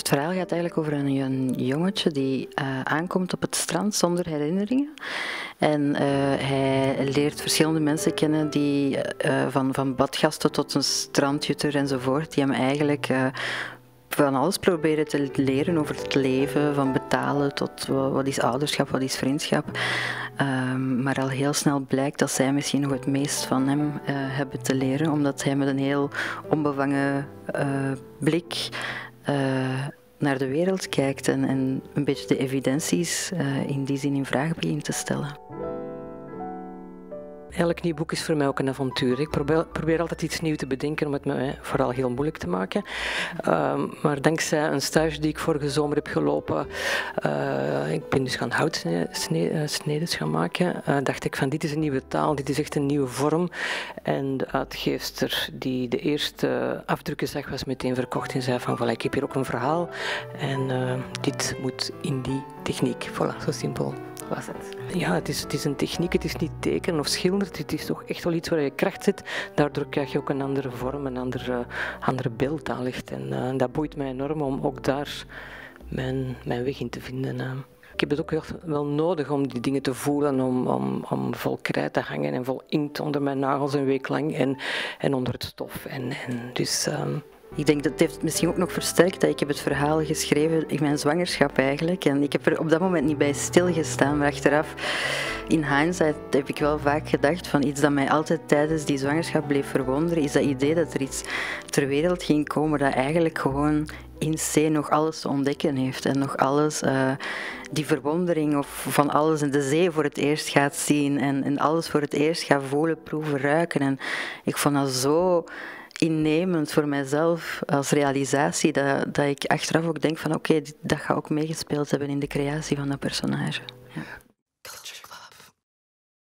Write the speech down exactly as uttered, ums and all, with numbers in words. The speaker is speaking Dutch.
Het verhaal gaat eigenlijk over een, een jongetje die uh, aankomt op het strand zonder herinneringen. En uh, hij leert verschillende mensen kennen, die, uh, van, van badgasten tot een strandjutter enzovoort, die hem eigenlijk uh, van alles proberen te leren over het leven, van betalen tot wat is ouderschap, wat is vriendschap. Um, maar al heel snel blijkt dat zij misschien nog het meest van hem uh, hebben te leren, omdat hij met een heel onbevangen uh, blik uh, naar de wereld kijkt en, en een beetje de evidenties uh, in die zin in vraag begint te stellen. Elk nieuw boek is voor mij ook een avontuur. Ik probeer, probeer altijd iets nieuws te bedenken om het mij vooral heel moeilijk te maken. Uh, maar dankzij een stage die ik vorige zomer heb gelopen, uh, ik ben dus gaan houtsneden gaan maken, uh, dacht ik van dit is een nieuwe taal, dit is echt een nieuwe vorm. En de uitgeefster die de eerste afdrukken zag was meteen verkocht en zei van voilà, ik heb hier ook een verhaal en uh, dit moet in die techniek. Voilà, zo simpel was het. Ja, het is, het is een techniek, het is niet tekenen of schilderen, het is toch echt wel iets waar je kracht zit. Daardoor krijg je ook een andere vorm, een ander, uh, andere beeld aan ligt. En uh, dat boeit mij enorm om ook daar mijn, mijn weg in te vinden. Uh. Ik heb het ook wel nodig om die dingen te voelen, om, om, om vol krijt te hangen en vol inkt onder mijn nagels een week lang en, en onder het stof. En, en dus... Uh, Ik denk dat het heeft misschien ook nog versterkt dat ik heb het verhaal geschreven in mijn zwangerschap eigenlijk. En ik heb er op dat moment niet bij stilgestaan, maar achteraf, in hindsight, heb ik wel vaak gedacht van iets dat mij altijd tijdens die zwangerschap bleef verwonderen, is dat idee dat er iets ter wereld ging komen dat eigenlijk gewoon in C nog alles te ontdekken heeft en nog alles, uh, die verwondering of van alles in de zee voor het eerst gaat zien en, en alles voor het eerst gaat voelen, proeven, ruiken. En ik vond dat zo innemend voor mijzelf als realisatie, dat, dat ik achteraf ook denk van oké, okay, dat gaat ook meegespeeld hebben in de creatie van dat personage. Ja.